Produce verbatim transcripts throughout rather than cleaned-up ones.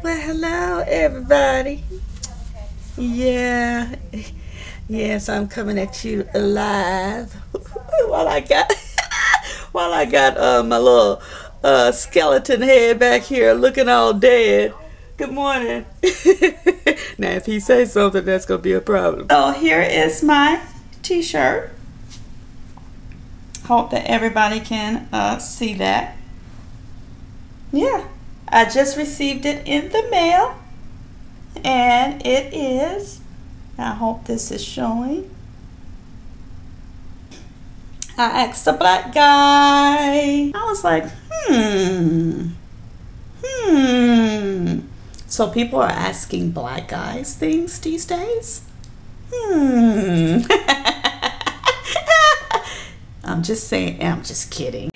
Well, hello everybody. Yeah, yes, I'm coming at you live while I got while I got uh, my little uh, skeleton head back here looking all dead. Good morning. Now, if he says something, that's gonna be a problem. So here is my T-shirt. Hope that everybody can uh, see that. Yeah, I just received it in the mail, and it is, I hope this is showing. I asked a black guy. I was like, hmm, hmm. So people are asking black guys things these days? Hmm. I'm just saying, I'm just kidding.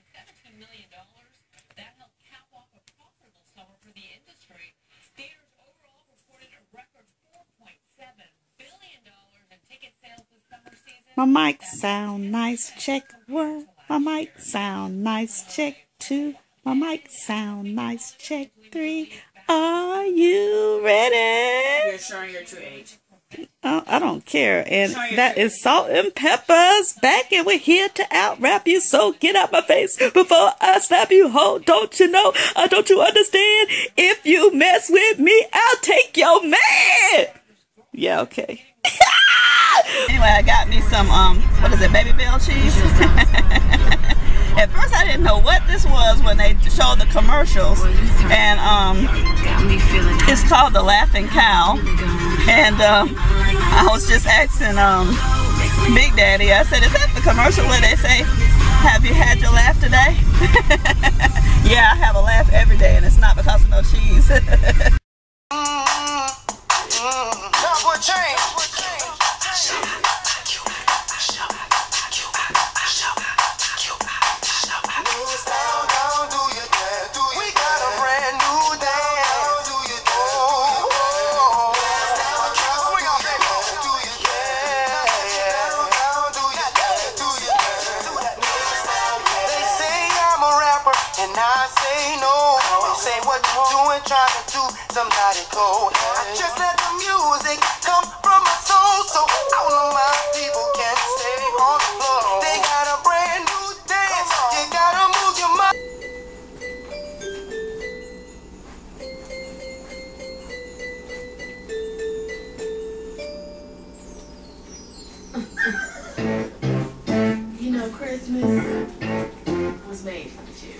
My mic sound nice, check one. My mic sound nice, check two. My mic sound nice, check three. Are you ready? You're showing your true age. Oh, I don't care. And that is Salt and Peppers back, and we're here to out-rap you. So get out my face before I slap you, ho. Don't you know? Uh, don't you understand? If you mess with me, I'll take your man. Yeah, okay. Anyway, I got me some, um, what is it, Baby Bell cheese? At first I didn't know what this was when they showed the commercials, and um, it's called the Laughing Cow, and um, I was just asking um, Big Daddy, I said, is that the commercial where they say, have you had your laugh today? Yeah, I have a laugh every day, and it's not because of no cheese. And I say no, say what you doing, trying to do somebody cold. I just let the music come from my soul, so all of my people can stay on the floor. They got a brand new dance, you gotta move your mind. You know, Christmas was made for the children.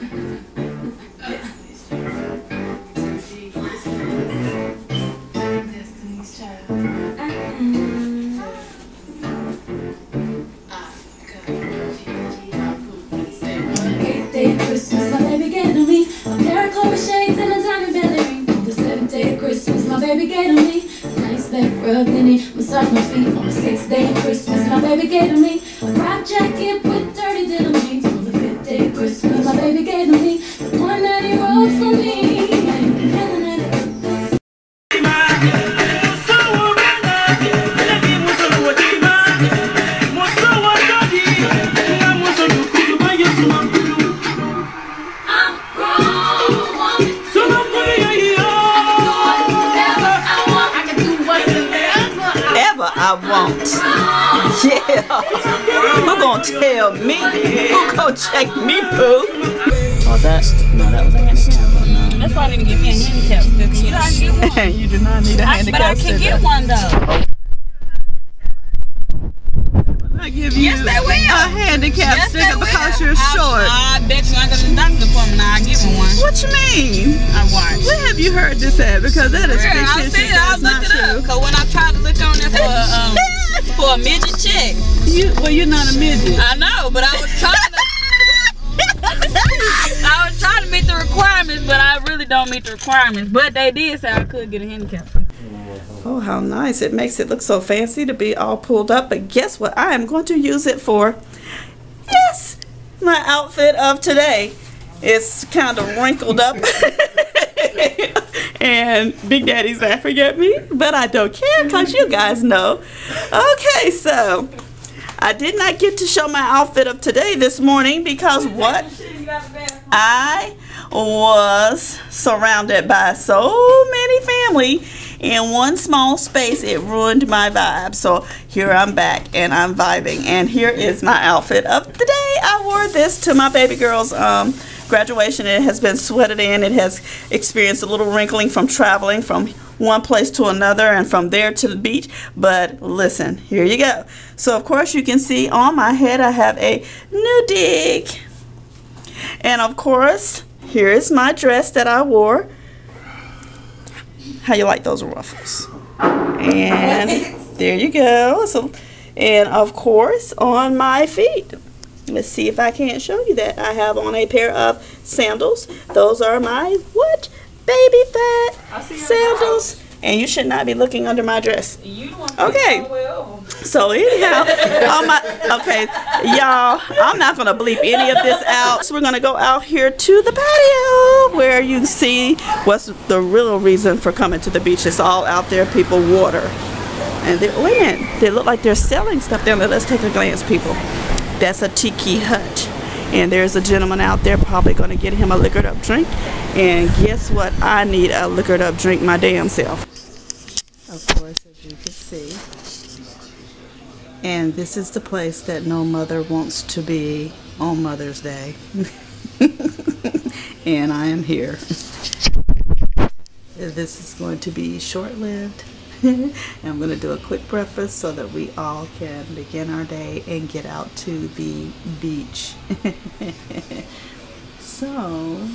Destiny's Child. Eighth day of Christmas, my baby gave to me a pair of Clover shades and a diamond belly ring. On the seventh day of Christmas, my baby gave to me a nice back rub and it massaged my feet. On the sixth day of Christmas, my baby gave to me a crop jacket with dirty denim jeans. On the fifth day of Christmas, my baby gave to me the one that he wrote for me. I won't. Yeah. Who gonna tell me? Who gonna check me, Pooh? Oh, that? No, that was a handicap one. No. That's why I didn't give me a handicap sticker. You, You do not need a handicap But I can sticker. get one though. I give you Yes, they will. a handicap Yes, sticker they because will. you're short. I, I bet you I got a doctor appointment. Now I give him one. What you mean? I watch. Where have you heard this at? Because that is Yeah, I fictitious. see it. I That's not looked it up. true. Cause when I tried to look on it for um for a midget check, You, well, you're not a midget. I know, but I was trying to. I was trying to meet the requirements, but I really don't meet the requirements. But they did say I could get a handicap. Oh, how nice. It makes it look so fancy to be all pulled up. But guess what I am going to use it for? Yes, my outfit of today. It's kind of wrinkled up. And Big Daddy's laughing at me, but I don't care because you guys know. Okay, so I did not get to show my outfit of today this morning because what? I was surrounded by so many family in one small space. It ruined my vibe. So here I'm back and I'm vibing, and here is my outfit of the day. I wore this to my baby girl's um, graduation. It has been sweated in. It has experienced a little wrinkling from traveling from one place to another and from there to the beach. But listen, here you go. So of course you can see on my head I have a new dig. And of course, here is my dress that I wore. How you like those ruffles? And there you go. So, and of course, on my feet, let's see if I can't show you that. I have on a pair of sandals. Those are my what? Baby fat sandals. And you should not be looking under my dress. Okay. So anyhow, on my, okay, y'all, I'm not gonna bleep any of this out. So we're gonna go out here to the patio where you see what's the real reason for coming to the beach. It's all out there, people, water. And they, wait a minute, they look like they're selling stuff down there. Let's take a glance, people. That's a tiki hut. And there's a gentleman out there probably going to get him a liquored up drink. And guess what? I need a liquored up drink my damn self. Of course, as you can see. And this is the place that no mother wants to be on Mother's Day. And I am here. This is going to be short-lived. I'm going to do a quick breakfast so that we all can begin our day and get out to the beach. So,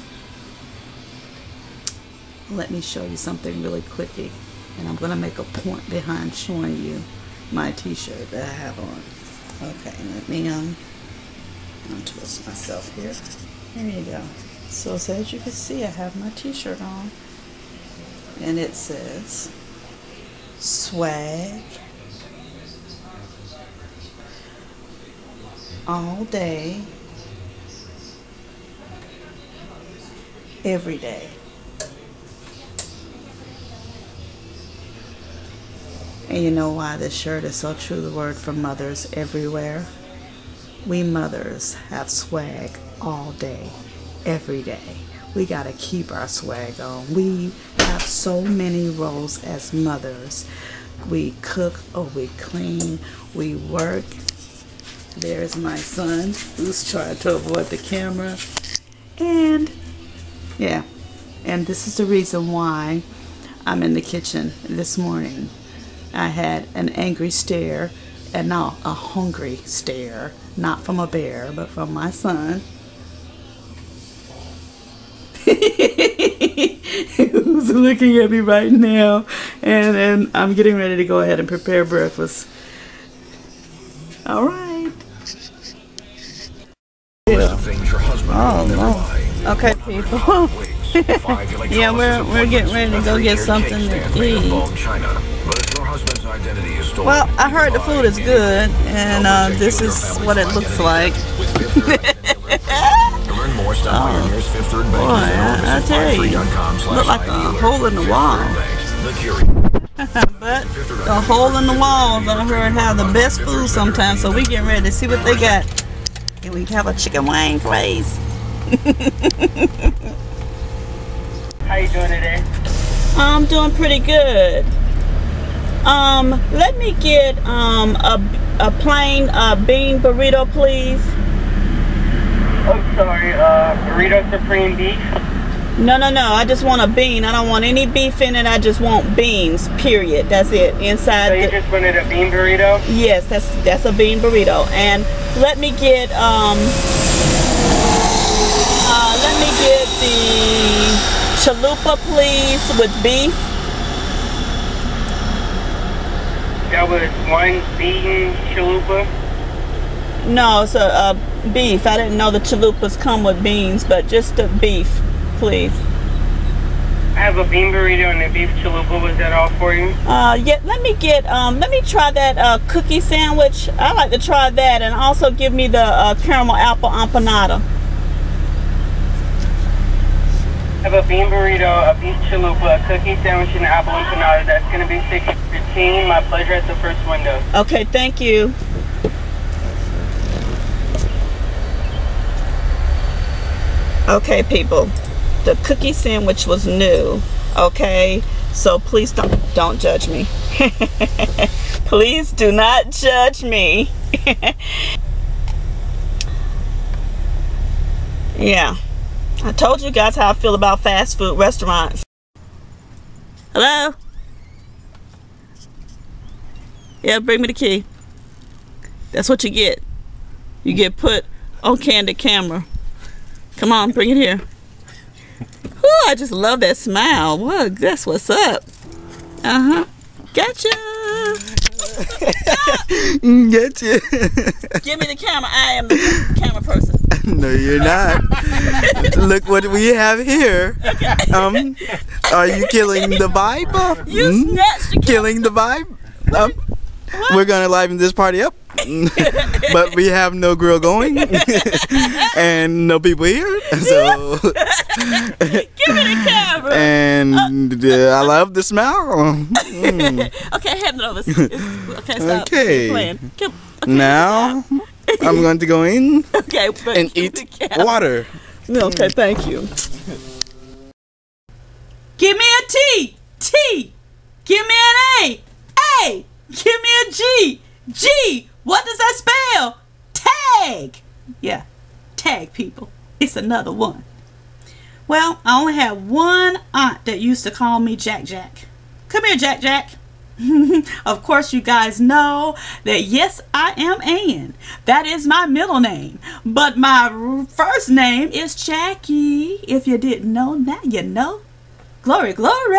let me show you something really quickly. And I'm going to make a point behind showing you my t-shirt that I have on. Okay, let me um, untwist myself here. There you go. So, so as you can see, I have my t-shirt on. And it says swag all day, every day. And you know why this shirt is so true to the word for mothers everywhere? We mothers have swag all day, every day. We gotta keep our swag on. We have so many roles as mothers. We cook or we clean, we work. There's my son who's trying to avoid the camera. And yeah, and this is the reason why I'm in the kitchen this morning. I had an angry stare, and not a hungry stare, not from a bear, but from my son. Who's looking at me right now, and then I'm getting ready to go ahead and prepare breakfast. All right. Yeah. Oh no. Okay, people. Yeah, we're we're getting ready to go get something to eat. Well, I heard the food is good, and uh, this is what it looks like. Oh, boy, I, I tell you, look like a hole in the wall. But the hole in the walls, I heard, have the best food sometimes, so we getting ready to see what they got. And we have a chicken wing place. How you doing today? I'm doing pretty good. Um, let me get um a, a plain uh, bean burrito, please. I'm sorry, uh, burrito supreme beef? No, no, no. I just want a bean. I don't want any beef in it. I just want beans, period. That's it. Inside. So you the, just wanted a bean burrito? Yes, that's that's a bean burrito. And let me get um uh let me get the chalupa, please, with beef. That was one bean chalupa? No, it's a, a beef. I didn't know the chalupas come with beans, but just the beef, please. I have a bean burrito and a beef chalupa. Was that all for you? Uh, yeah. Let me get. Um, let me try that uh, cookie sandwich. I like to try that, and also give me the uh, caramel apple empanada. I have a bean burrito, a beef chalupa, a cookie sandwich, and an apple empanada. That's going to be six fifteen. My pleasure at the first window. Okay, thank you. Okay, people, the cookie sandwich was new. Okay, so please don't don't judge me. Please do not judge me. Yeah, I told you guys how I feel about fast food restaurants. Hello? Yeah, bring me the key. That's what you get. You get put on candid camera. Come on, bring it here. Ooh, I just love that smile. Well, that's what's up. Uh-huh. Gotcha. Gotcha. Give me the camera. I am the camera person. No, you're not. Look what we have here. Um, are you killing the vibe? You Hmm? snatched the camera. Killing the vibe? Um, we're gonna liven this party up, but we have no grill going and no people here. So Give me the camera. and uh, I love the smell. Mm. Okay, hand it over. It's, it's, okay, stop. Okay. Playing. Come, okay, Now I'm going to go in okay, but and give me eat the camera. water. Okay, thank you. Give me a T. T. Give me an A. A. Give me a G. G. What does that spell? Tag. Yeah, tag, people. It's another one. Well, I only had one aunt that used to call me Jack Jack. Come here, Jack Jack. Of course, you guys know that yes, I am Ann. That is my middle name. But my first name is Jackie. If you didn't know, now you know. Glory, glory.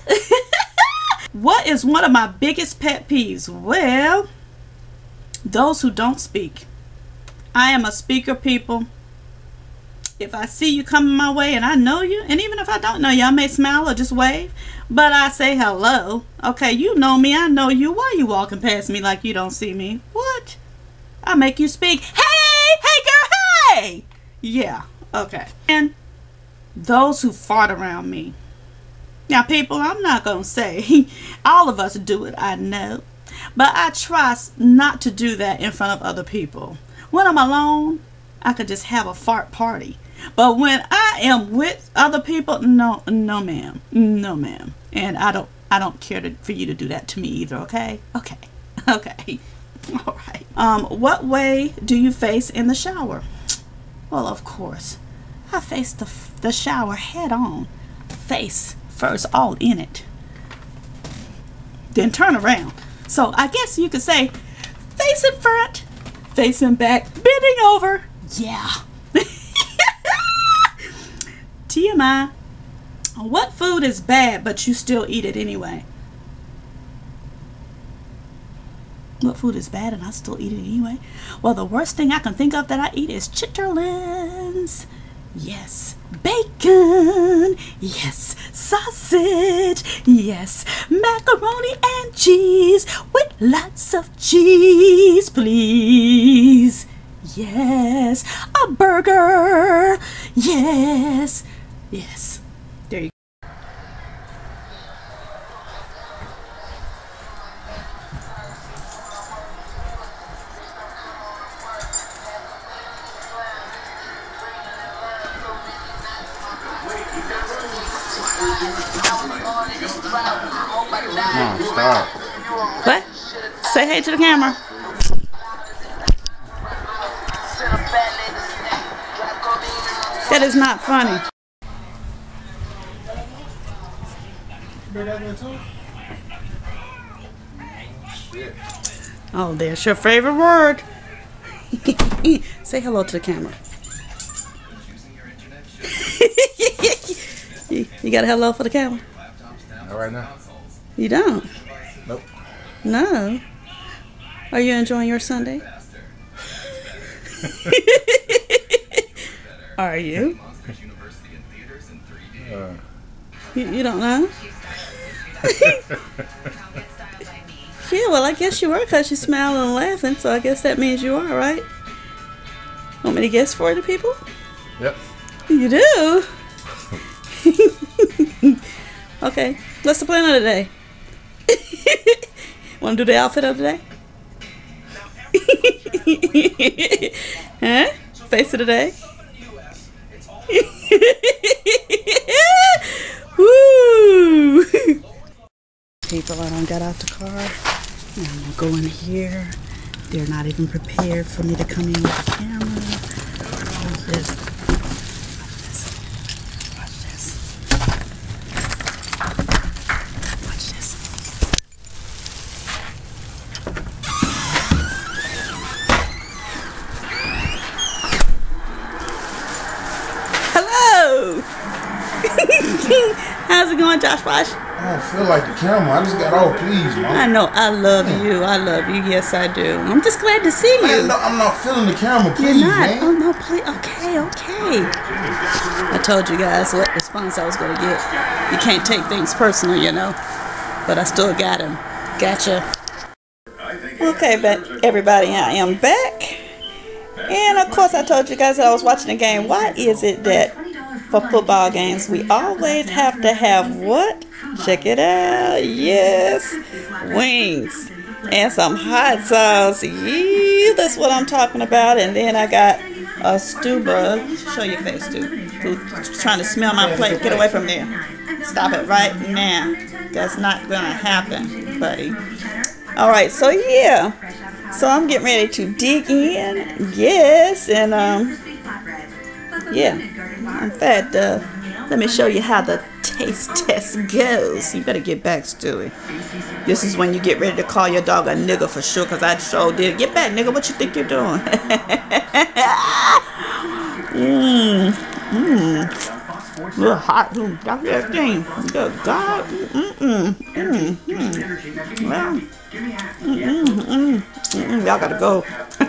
What is one of my biggest pet peeves? Well, those who don't speak. I am a speaker, people. If I see you coming my way and I know you, and even if I don't know you, I may smile or just wave, but I say hello. Okay, you know me, I know you. Why are you walking past me like you don't see me? What? I make you speak. Hey, hey girl, hey! Yeah, okay. And those who fart around me. Now, people, I'm not going to say all of us do it, I know. But I try not to do that in front of other people. When I'm alone, I could just have a fart party. But when I am with other people, no, no, ma'am, no, ma'am. And I don't, I don't care to, for you to do that to me either. Okay, okay, okay, all right. Um, what way do you face in the shower? Well, of course, I face the the shower head on, face first, all in it. Then turn around. So I guess you could say, facing front, facing back, bending over. Yeah. T M I. What food is bad but you still eat it anyway? What food is bad and I still eat it anyway? Well, the worst thing I can think of that I eat is chitterlings. Yes. Bacon. Yes. Sausage. Yes. Macaroni and cheese with lots of cheese, please. Yes. A burger. Yes. Yes. There you go. No, stop. What? Say hey to the camera. That is not funny. Oh, there's your favorite word. Say hello to the camera. you, you got a hello for the camera? Not right now. You don't? Nope. No. Are you enjoying your Sunday? Are you? Uh. you? You don't know? Yeah, well, I guess you are because you're smiling and laughing, so I guess that means you are, right? Want me to guess for the people? Yep. You do? Okay, what's the plan of the day? Want to do the outfit of the day? Huh? Face of the day? Woo! People, I done got out the car. Now I'm gonna go in here. They're not even prepared for me to come in with the camera. Watch this. Watch this. Watch this. Hello! How's it going, Josh Wash? I don't feel like the camera. I just got off, please, man. I know. I love you. I love you. Yes, I do. I'm just glad to see you. Man, no, I'm not feeling the camera, please, You're not. man. Oh, no, please. Okay, okay. I told you guys what response I was going to get. You can't take things personal, you know. But I still got him. Gotcha. Okay, but everybody, I am back. And, of course, I told you guys that I was watching the game. Why is it that for football games, we always have to have what? Check it out. Yes. Wings. And some hot sauce. Yeah, that's what I'm talking about. And then I got a stew bug. Show your face, Stu. Who's trying to smell my plate. Get away from there. Stop it right now. That's not going to happen, buddy. All right. So, yeah. So, I'm getting ready to dig in. Yes. And, um, yeah. In fact, uh, let me show you how the taste test goes. You better get back, Stewie. This is when you get ready to call your dog a nigga for sure, because I sure did. Get back, nigga. What you think you're doing? Mmm. Mmm. Real hot. Mmm. Got that thing. Good God. Mm-mm. Mm-mm. Mm-mm. Well. Mm-mm. Mm-mm. Mm-mm. Y'all gotta go.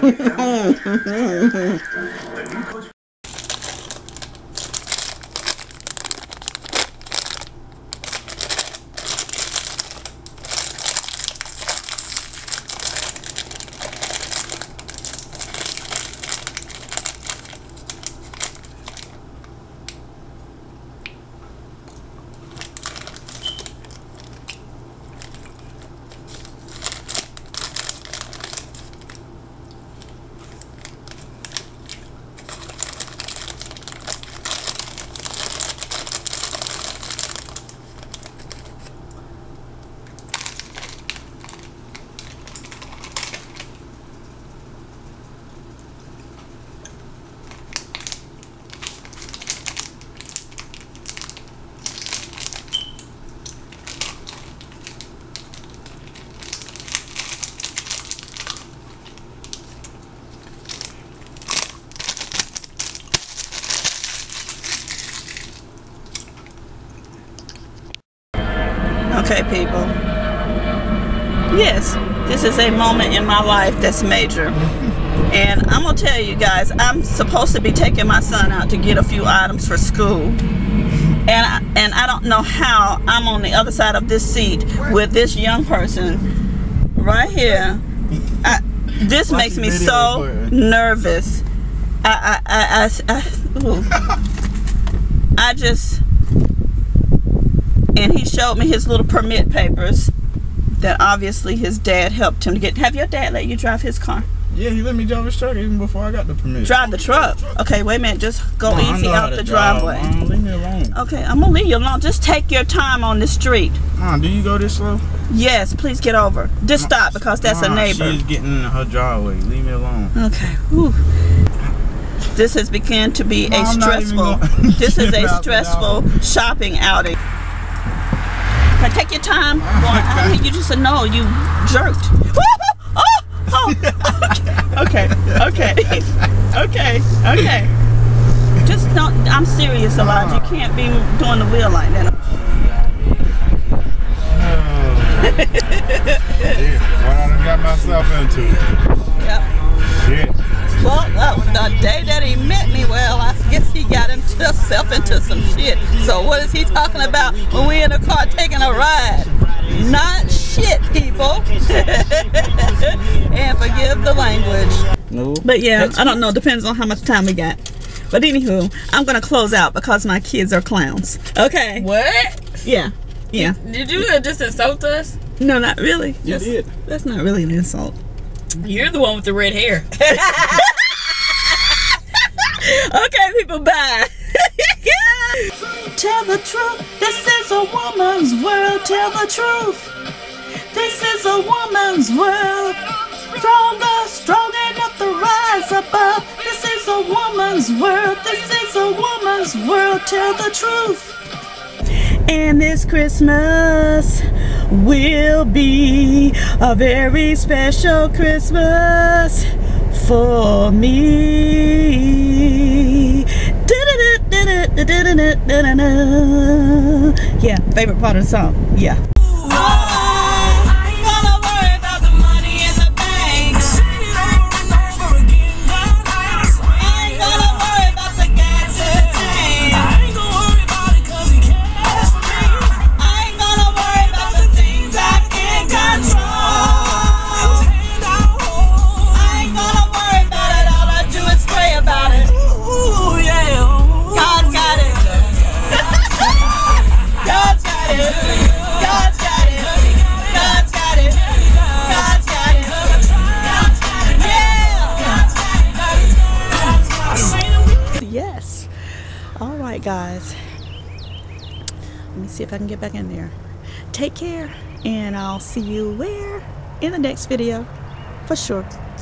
Okay, people. Yes, this is a moment in my life that's major. And I'm going to tell you guys, I'm supposed to be taking my son out to get a few items for school. And I, and I don't know how I'm on the other side of this seat with this young person right here. I, this Watch makes me so nervous. I, I, I, I, I, I just... And he showed me his little permit papers that obviously his dad helped him to get. Have your dad let you drive his car? Yeah, he let me drive his truck even before I got the permit. Drive the truck? Okay, wait a minute. Just go Mom, easy out the drive. driveway. Mom, leave me alone. Okay, I'm going to leave you alone. Just take your time on the street. Mom, do you go this slow? Yes, please get over. Just Mom, stop because that's Mom, a neighbor. She's getting in her driveway. Leave me alone. Okay. Whew. This has begun to be Mom, a stressful, this is a stressful shopping outing. Take your time. Boy, I mean, you just said no. You jerked. Oh, oh, oh. Okay, okay, okay, okay. Just don't. I'm serious, Elijah. You can't be doing the wheel like that. Yeah, what I done got myself into. Yep. Yeah. Well, well, the day that he met me, well, I guess he got himself into some shit. So what is he talking about when we in the car taking a ride? Not shit, people. And forgive the language. No. But yeah, I don't know. Depends on how much time we got. But anywho, I'm going to close out because my kids are clowns. Okay. What? Yeah. Yeah. Did you just insult us? No, not really. You that's, did. That's not really an insult. You're the one with the red hair. Okay, people, bye. tell the truth. This is a woman's world, tell the truth. This is a woman's world. Stronger, strong enough to rise above. This is a woman's world. This is a woman's world, tell the truth. And this Christmas will be a very special Christmas for me. Yeah, favorite part of the song. Yeah. Yes. All right, guys. Let me see if I can get back in there. Take care, and I'll see you where? In the next video, for sure.